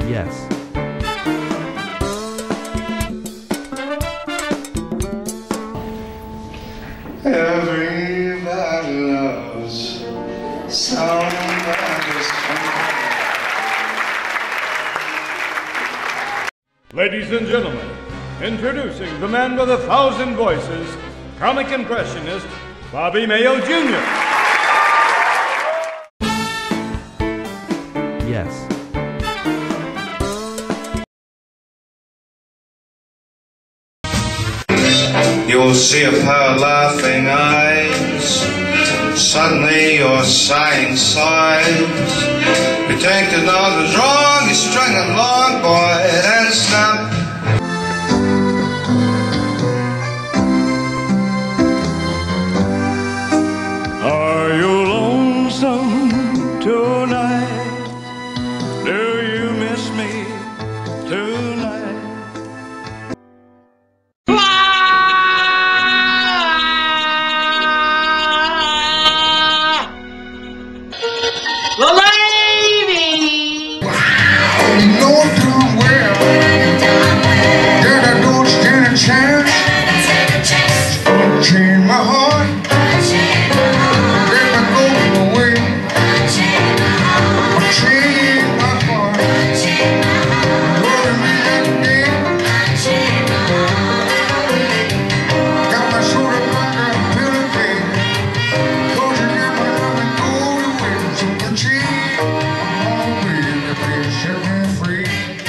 Yes. Everybody loves somebody's fun. Ladies and gentlemen, introducing the man with 1,000 voices, comic impressionist, Bobby Mayo Jr. Yes. You'll see a pair of laughing eyes. Suddenly you're sighing sighs. You think that nothing's wrong. You string along, boy, and snap. Are you lonesome tonight? Do you miss me tonight? The lady! You know darn well that I don't stand a chance. Unchain my heart, let me go away. Unchain my heart, worry me every day. Got my shoulder like a pillowcase. Cause you never let me go away. So unchain my baby, please set me free.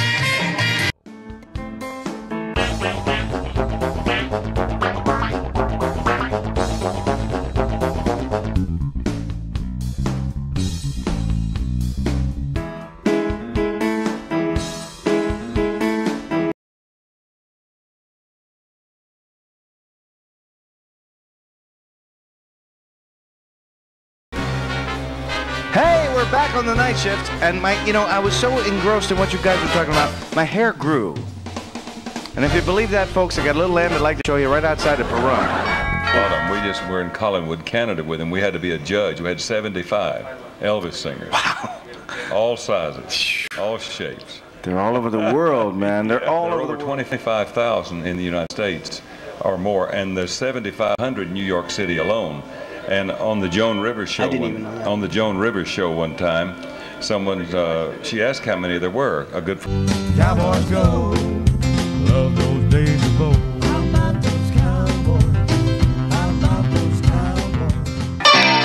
Hey, we're back on the night shift, and I was so engrossed in what you guys were talking about, my hair grew. And if you believe that, folks, I got a little lamb I'd like to show you right outside of Perun. Autumn, we just were in Collingwood, Canada with him. We had to be a judge. We had 75 Elvis singers. Wow. All sizes, all shapes. They're all over the world, man. They're all There are over over the world. 25,000 in the United States or more, and there's 7,500 in New York City alone. And on the Joan Rivers show, on the Joan Rivers show one time, someone she asked how many there were. A good. Cowboys go, love those days of old. How about those cowboys? How about those cowboys?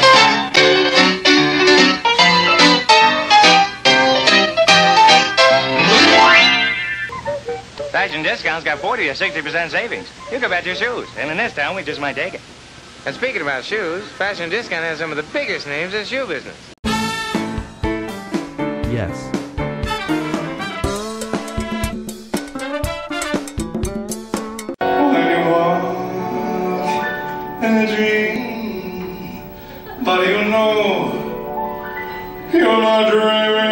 Fashion Discount's got 40 or 60% savings. You can bet your shoes. And in this town, we just might take it. And speaking about shoes, Fashion Discount has some of the biggest names in shoe business. Yes. When you walk in a dream, but you know you're not dreaming.